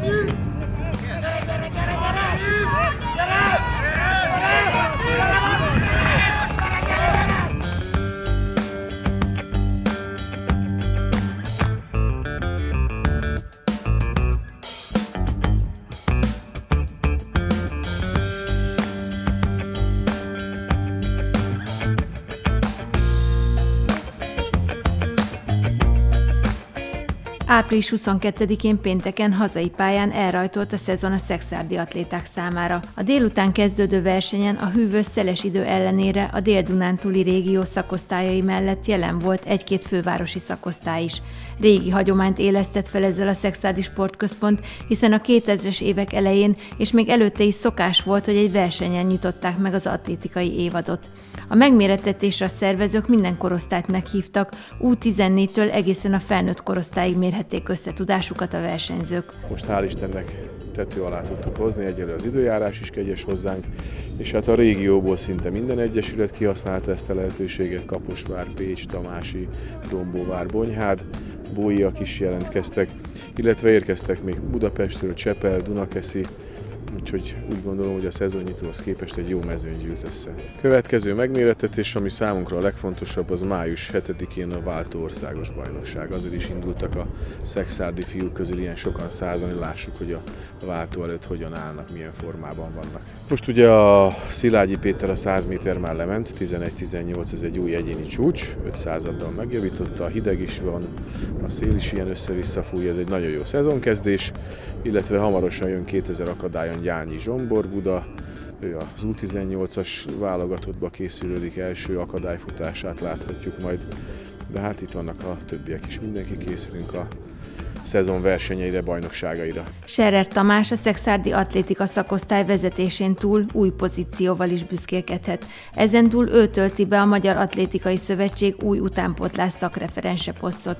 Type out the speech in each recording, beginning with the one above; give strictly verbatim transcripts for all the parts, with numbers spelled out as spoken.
április huszonkettedikén pénteken hazai pályán elrajtolt a szezon a szekszárdi atléták számára. A délután kezdődő versenyen a hűvös szeles idő ellenére a Dél-Dunántúli régió szakosztályai mellett jelen volt egy-két fővárosi szakosztály is. Régi hagyományt élesztett fel ezzel a Szekszárdi Sportközpont, hiszen a kétezres évek elején és még előtte is szokás volt, hogy egy versenyen nyitották meg az atlétikai évadot. A megmérettetésre a szervezők minden korosztályt meghívtak, U tizennégytől egészen a felnőtt korosztályig mérhették össze tudásukat a versenyzők. Most hál' Istennek tető alá tudtuk hozni, egyelőre az időjárás is kegyes hozzánk, és hát a régióból szinte minden egyesület kihasználta ezt a lehetőséget, Kaposvár, Pécs, Tamási, Dombóvár, Bonyhád, Bóiak is jelentkeztek, illetve érkeztek még Budapestről, Csepel, Dunakeszi, úgyhogy úgy gondolom, hogy a szezonnyitóhoz képest egy jó mezőny gyűlt össze. Következő megmérettetés, ami számunkra a legfontosabb, az május hetedikén a váltó országos bajnokság. Azért is indultak a szekszárdi fiúk közül ilyen sokan százan, hogy lássuk, hogy a váltó előtt hogyan állnak, milyen formában vannak. Most ugye a Szilágyi Péter a száz méter már lement, tizenegy tizennyolc, ez egy új egyéni csúcs, ötszázaddal megjavította, a hideg is van, a szél is ilyen össze-vissza fúj, ez egy nagyon jó szezonkezdés, illetve hamarosan jön kétezer akadályon Gyányi Zsombor Buda, ő az U tizennyolcas válogatottba készülődik, első akadályfutását láthatjuk majd, de hát itt vannak a többiek is, mindenki készülünk a szezon versenyeire, bajnokságaira. Scherer Tamás a szekszárdi atlétika szakosztály vezetésén túl új pozícióval is büszkélkedhet. Ezen túl ő tölti be a Magyar Atlétikai Szövetség új utánpótlás szakreferense posztot.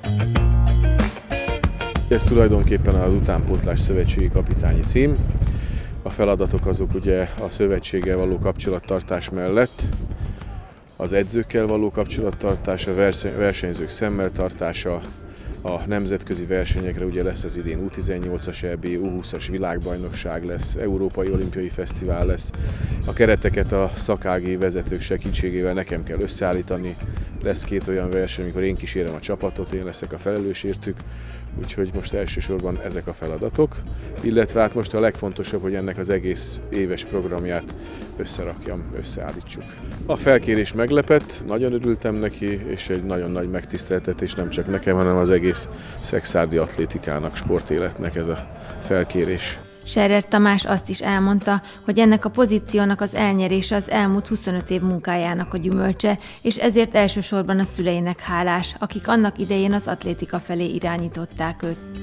Ez tulajdonképpen az utánpótlás szövetségi kapitányi cím. A feladatok azok ugye a szövetséggel való kapcsolattartás mellett, az edzőkkel való kapcsolattartás, a versenyzők szemmel tartása, a nemzetközi versenyekre ugye lesz az idén U tizennyolcas é bé, U húszas világbajnokság lesz, Európai Olimpiai Fesztivál lesz. A kereteket a szakági vezetők segítségével nekem kell összeállítani. Lesz két olyan verseny, amikor én kísérem a csapatot, én leszek a felelős értük, úgyhogy most elsősorban ezek a feladatok, illetve hát most a legfontosabb, hogy ennek az egész éves programját összerakjam, összeállítsuk. A felkérés meglepett, nagyon örültem neki, és egy nagyon nagy megtiszteltetés nem csak nekem, hanem az egész szekszárdi atlétikának, sportéletnek ez a felkérés. Scherer Tamás azt is elmondta, hogy ennek a pozíciónak az elnyerése az elmúlt huszonöt év munkájának a gyümölcse, és ezért elsősorban a szüleinek hálás, akik annak idején az atlétika felé irányították őt.